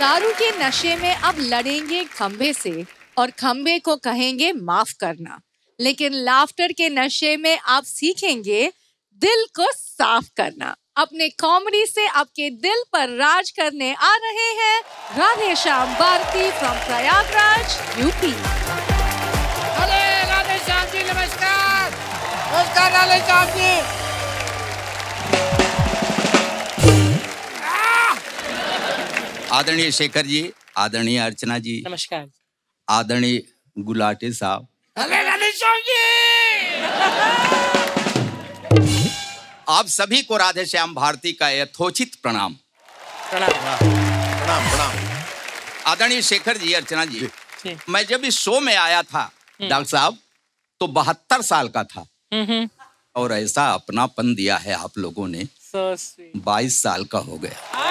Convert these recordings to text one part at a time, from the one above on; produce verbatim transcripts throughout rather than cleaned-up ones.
दारू के नशे में अब लड़ेंगे खंबे से और खंबे को कहेंगे माफ करना, लेकिन लाफ्टर के नशे में आप सीखेंगे दिल को साफ करना। अपने कॉमेडी से आपके दिल पर राज करने आ रहे हैं राधे श्याम भारती फ्रॉम प्रयागराज यूपी। अरे राधे श्याम जी नमस्कार। नमस्कार राधे श्याम जी। आदरणीय शेखर जी, आदरणीय अर्चना जी, नमस्कार। आदरणीय गुलाटी साहब। अरे राधे श्याम जी। आप सभी को राधे श्याम भारती का यथोचित प्रणाम। प्रणाम प्रणाम प्रणाम। आदरणीय शेखर जी, अर्चना जी, जी। मैं जब इस शो में आया था डॉक्टर साहब तो बहत्तर साल का था और ऐसा अपनापन दिया है आप लोगों ने, so sweet। बाईस साल का हो गया।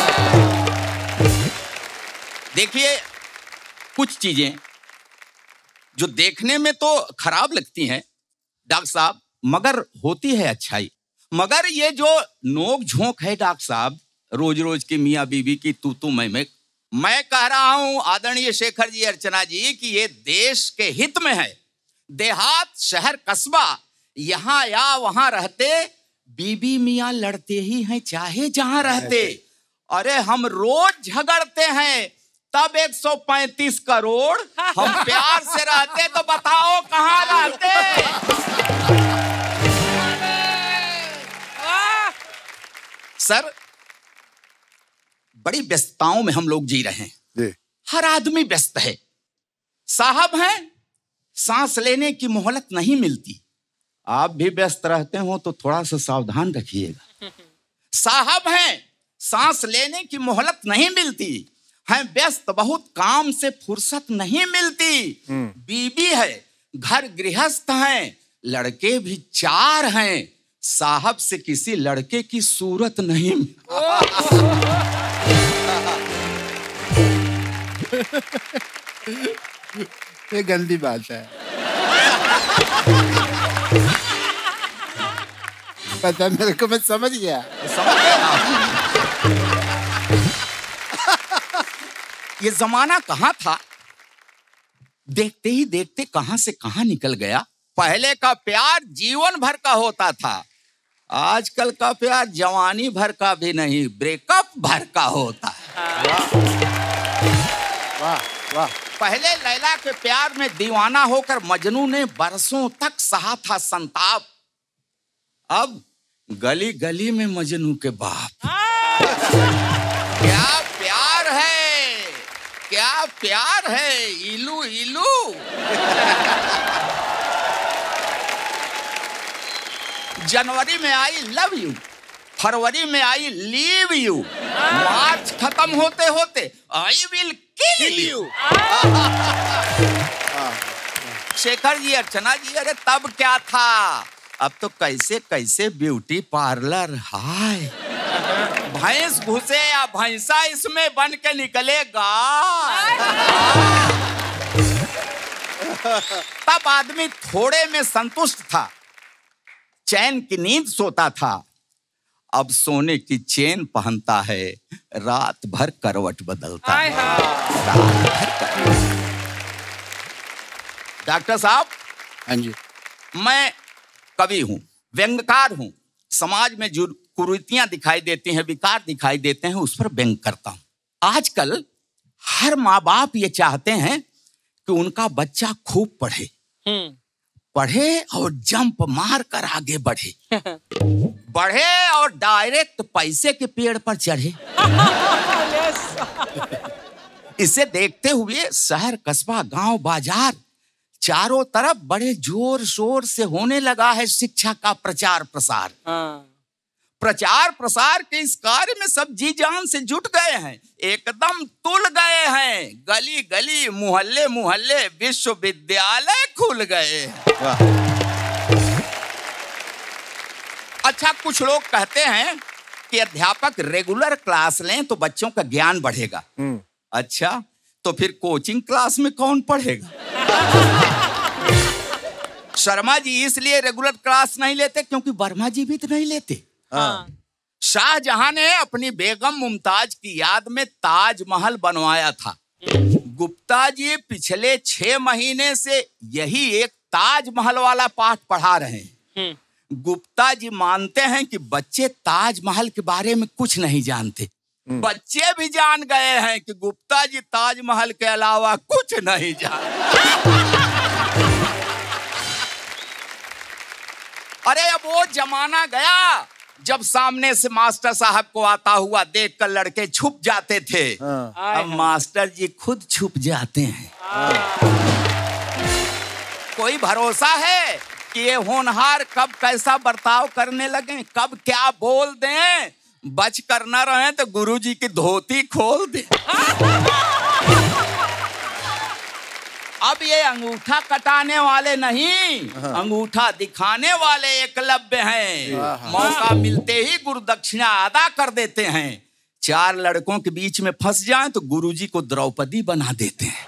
देखिए, कुछ चीजें जो देखने में तो खराब लगती हैं डॉक्टर साहब, मगर होती है अच्छाई। मगर ये जो नोक झोंक है डॉक्टर साहब, रोज रोज की मियाँ बीवी की तू तू मैं मैं मैं कह रहा हूं आदरणीय शेखर जी, अर्चना जी, कि ये देश के हित में है। देहात, शहर, कस्बा, यहाँ या वहां रहते बीबी मियाँ लड़ते ही हैं, चाहे जहां रहते। अरे हम रोज झगड़ते हैं, तब एक सौ पैंतीस करोड़ हम प्यार से रहते, तो बताओ कहाँ रहते। सर, बड़ी व्यस्तताओं में हम लोग जी रहे हैं, हर आदमी व्यस्त है। साहब हैं, सांस लेने की मोहलत नहीं मिलती। आप भी व्यस्त रहते हो तो थोड़ा सा सावधान रखिएगा। साहब हैं, सांस लेने की मोहलत नहीं मिलती, हैं व्यस्त बहुत, काम से फुर्सत नहीं मिलती। बीबी है, घर गृहस्थ हैं, लड़के भी चार हैं, साहब से किसी लड़के की सूरत नहीं। ये गंदी बात है। पता मेरे को, मैं समझ गया। समझ गया। ये जमाना कहाँ था, देखते ही देखते कहां से कहां निकल गया। पहले का प्यार जीवन भर का होता था, आजकल का प्यार जवानी भर का भी नहीं, ब्रेकअप भर का होता है। वाह वाह। पहले लैला के प्यार में दीवाना होकर मजनू ने बरसों तक सहा था संताप, अब गली गली में मजनू के बाप। क्या प्यार है, क्या प्यार है, इलू इलू। जनवरी में आई लव यू, फरवरी में आई लीव यू, मार्च खत्म होते होते I will kill you. Shekhar ji, Archana ji, अरे तब क्या था, अब तो कैसे कैसे ब्यूटी पार्लर। हाय, भैंस घुसे या भैंसा इसमें बन के निकलेगा। तब आदमी थोड़े में संतुष्ट था, चैन की नींद सोता था, अब सोने की चेन पहनता है, रात भर करवट बदलता है। रात भर करवट। डॉक्टर साहब। हाँ जी। मैं कवि हूं, व्यंग्यकार हूं, समाज में जो कुरीतियां दिखाई देती हैं, विकार दिखाई देते हैं, उस पर व्यंग करता हूं। आजकल हर माँ बाप ये चाहते हैं कि उनका बच्चा खूब पढ़े, पढ़े और जंप मार कर आगे बढ़े, बढ़े और डायरेक्ट पैसे के पेड़ पर चढ़े। इसे देखते हुए शहर, कस्बा, गांव, बाजार, चारों तरफ बड़े जोर शोर से होने लगा है शिक्षा का प्रचार प्रसार। प्रचार प्रसार के इस कार्य में सब जी जान से जुट गए हैं, एकदम तुल गए हैं। गली गली, मोहल्ले मोहल्ले, विश्वविद्यालय खुल गए हैं। अच्छा, कुछ लोग कहते हैं कि अध्यापक रेगुलर क्लास लें तो बच्चों का ज्ञान बढ़ेगा। अच्छा, तो फिर कोचिंग क्लास में कौन पढ़ेगा? शर्मा जी इसलिए रेगुलर क्लास नहीं लेते क्योंकि वर्मा जी भी तो नहीं लेते। हाँ। शाहजहां ने अपनी बेगम मुमताज की याद में ताजमहल बनवाया था। गुप्ता जी पिछले छह महीने से यही एक ताजमहल वाला पाठ पढ़ा रहे हैं। गुप्ता जी मानते हैं कि बच्चे ताजमहल के बारे में कुछ नहीं जानते। बच्चे भी जान गए हैं कि गुप्ता जी ताजमहल के अलावा कुछ नहीं जानते। अरे अब वो जमाना गया जब सामने से मास्टर साहब को आता हुआ देखकर लड़के छुप जाते थे। अब मास्टर जी खुद छुप जाते हैं। कोई भरोसा है कि ये होनहार कब कैसा बर्ताव करने लगे, कब क्या बोल दें। बच कर न रहे तो गुरुजी की धोती खोल दे। अब ये अंगूठा कटाने वाले नहीं, अंगूठा दिखाने वाले एकलव्य हैं। मौका मिलते ही गुरुदक्षिणा अदा कर देते हैं। चार लड़कों के बीच में फंस जाएं तो गुरुजी को द्रौपदी बना देते हैं।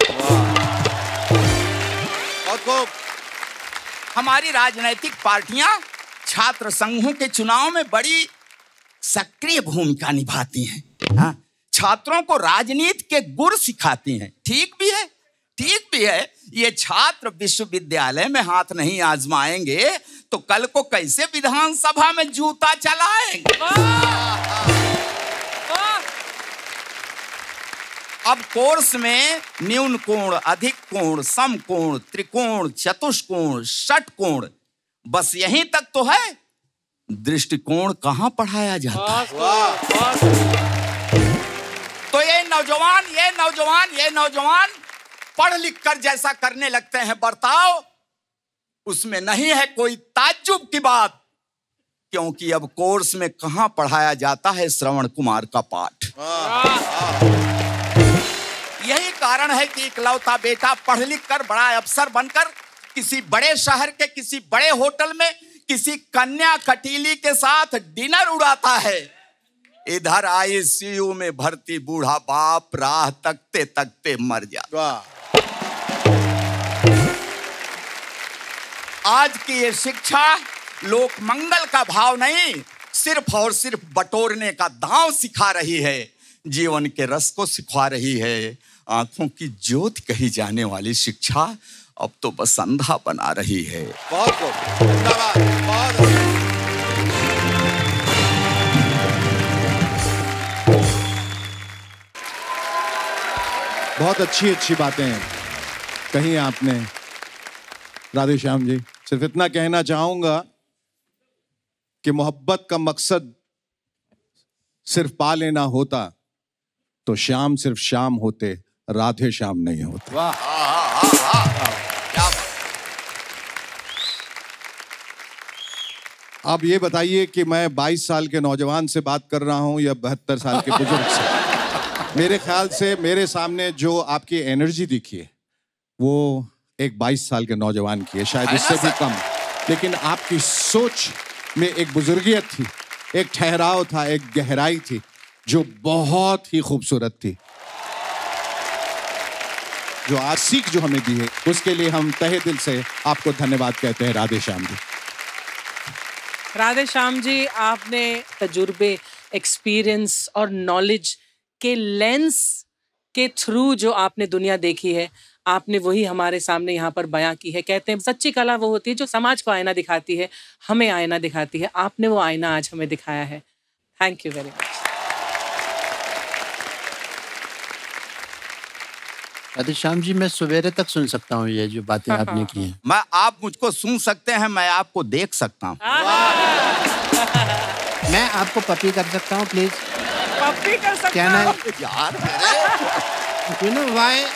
हमारी राजनीतिक पार्टियां छात्र संघों के चुनाव में बड़ी सक्रिय भूमिका निभाती हैं। हाँ? छात्रों को राजनीति के गुर सिखाती हैं। ठीक भी है, ठीक भी है। ये छात्र विश्वविद्यालय में हाथ नहीं आजमाएंगे तो कल को कैसे विधानसभा में जूता चलाएंगे। अब कोर्स में न्यून कोण, अधिक कोण, सम कोण, त्रिकोण, चतुष्कोण, षटकोण, बस यहीं तक तो है। दृष्टिकोण कहाँ पढ़ाया जाता है। तो ये नौजवान ये नौजवान ये नौजवान पढ़ लिख कर जैसा करने लगते हैं बर्ताव, उसमें नहीं है कोई ताज्जुब की बात, क्योंकि अब कोर्स में कहाँ पढ़ाया जाता है श्रवण कुमार का पाठ। यही कारण है कि इकलौता बेटा पढ़ लिख कर बड़ा अफसर बनकर किसी बड़े शहर के किसी बड़े होटल में किसी कन्या कटीली के साथ डिनर उड़ाता है। इधर आईसीयू में भर्ती बूढ़ा बाप राह तकते तकते मर जाता। आज की ये शिक्षा लोक मंगल का भाव नहीं, सिर्फ और सिर्फ बटोरने का दांव सिखा रही है। जीवन के रस को सिखा रही है। आंखों की ज्योति कही जाने वाली शिक्षा अब तो बस अंधा बना रही है। बहुत धन्यवाद। बहुत बहुत अच्छी अच्छी बातें कही आपने राधे श्याम जी। सिर्फ इतना कहना चाहूंगा कि मोहब्बत का मकसद सिर्फ पा लेना होता तो श्याम सिर्फ श्याम होते, राधे श्याम नहीं होते। वाह। अब ये बताइए कि मैं बाईस साल के नौजवान से बात कर रहा हूं या बहत्तर साल के बुजुर्ग से। मेरे ख्याल से मेरे सामने जो आपकी एनर्जी दिखी है वो एक बाईस साल के नौजवान की है, शायद इससे भी कम। लेकिन आपकी सोच में एक बुजुर्गियत थी, एक ठहराव था, एक गहराई थी जो बहुत ही खूबसूरत थी। जो आज सीख जो हमें दी है उसके लिए हम तहे दिल से आपको धन्यवाद कहते हैं राधे श्याम जी। राधे श्याम जी, आपने तजुर्बे, एक्सपीरियंस और नॉलेज के लेंस के थ्रू जो आपने दुनिया देखी है, आपने वही हमारे सामने यहाँ पर बयां की है। कहते हैं सच्ची कला वो होती है जो समाज को आईना दिखाती है, हमें आईना दिखाती है। आपने वो आईना आज हमें दिखाया है। Thank you very much. Radhe Shyam ji, मैं सवेरे तक सुन सकता हूँ ये जो बातें आपने की हैं। मैं आप मुझको सुन सकते हैं, मैं आपको देख सकता हूँ। मैं आपको पपी कर सकता हूँ प्लीज? पपी कर सकता क्या ना यार यू नो व्हाई,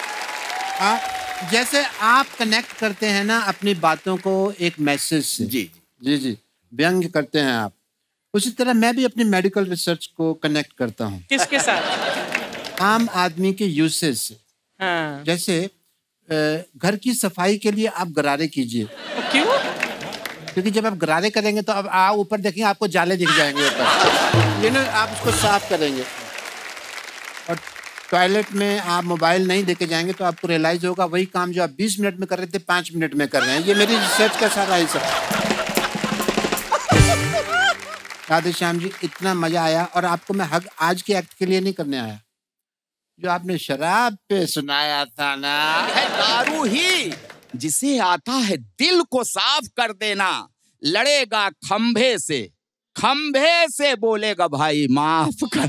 जैसे आप कनेक्ट करते हैं ना अपनी बातों को एक मैसेज से। जी जी जी व्यंग करते हैं आप, उसी तरह मैं भी अपनी मेडिकल रिसर्च को कनेक्ट करता हूँ। किसके साथ? आम आदमी के यूसेज से। हाँ। जैसे घर की सफाई के लिए आप गरारे कीजिए। क्यों? क्योंकि जब आप गरारे करेंगे तो अब आप ऊपर देखेंगे आपको जाले दिख जाएंगे ऊपर, यू नो, आप उसको साफ करेंगे। और टॉयलेट में आप मोबाइल नहीं लेके जाएंगे तो आपको रियलाइज होगा वही काम जो आप बीस मिनट में कर रहे थे पाँच मिनट में कर रहे हैं। ये मेरी रिसर्च का सारा हिस्सा। राधे श्याम जी, इतना मजा आया। और आपको मैं हग आज के एक्ट के लिए नहीं करने आया, जो आपने शराब पे सुनाया था ना, है दारू ही जिसे आता है दिल को साफ कर देना। लड़ेगा खंभे से, खंभे से बोलेगा भाई माफ कर।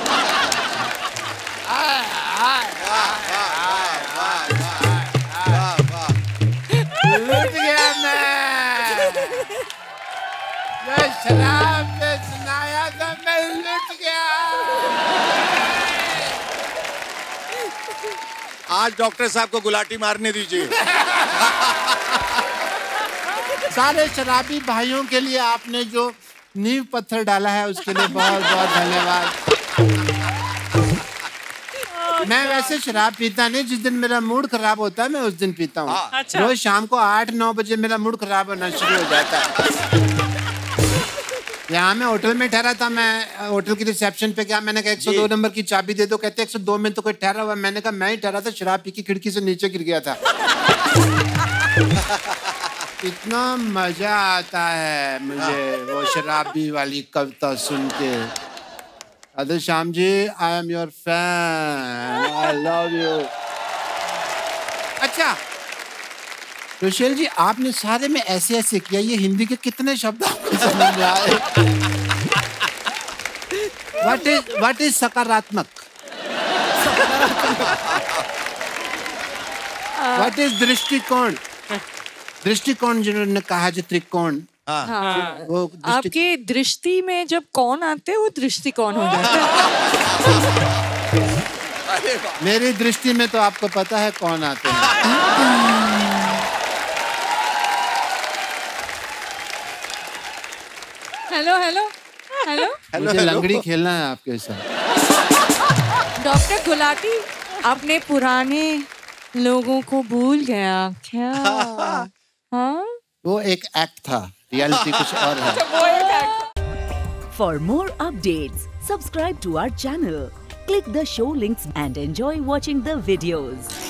लुट गया मैं, जो शराब पे सुनाया था मैं लुट गया। आज डॉक्टर साहब को गुलाटी मारने दीजिए। सारे शराबी भाइयों के लिए आपने जो नींव पत्थर डाला है उसके लिए बहुत बहुत धन्यवाद। मैं वैसे शराब पीता नहीं, जिस दिन मेरा मूड खराब होता है मैं उस दिन पीता हूँ। अच्छा। रोज शाम को आठ नौ बजे मेरा मूड खराब होना शुरू हो जाता है। यहाँ मैं होटल में ठहरा था, मैं होटल की रिसेप्शन पे गया, मैंने कहा एक सौ दो नंबर की चाबी दे दो। कहते एक सौ दो में तो कोई ठहरा हुआ। मैंने कहा मैं ही ठहरा था, शराब पी की खिड़की से नीचे गिर गया था। इतना मजा आता है मुझे वो शराबी वाली कविता सुन के। Radhe Shyam ji, I am your fan, I love you. अच्छा सुशील जी, आपने सारे में ऐसे ऐसे किया, ये हिंदी के कितने शब्द आपको समझ में आए? व्हाट इज व्हाट इज सकारात्मक? व्हाट इज दृष्टिकोण? दृष्टिकोण जिन्होंने कहा जो त्रिकोण, हाँ। वो दृष्टि... आपकी दृष्टि में जब कौन आते हैं वो दृष्टिकोण हो जाता है। मेरी दृष्टि में तो आपको पता है कौन आते हैं। हेलो हेलो हेलो मुझे लंगड़ी खेलना है आपके साथ। डॉक्टर गुलाटी, अपने पुराने लोगों को भूल गया क्या? हाँ, वो एक एक्ट था, रियलिटी कुछ और है। For more updates, subscribe to our channel, click the show links and enjoy watching the videos.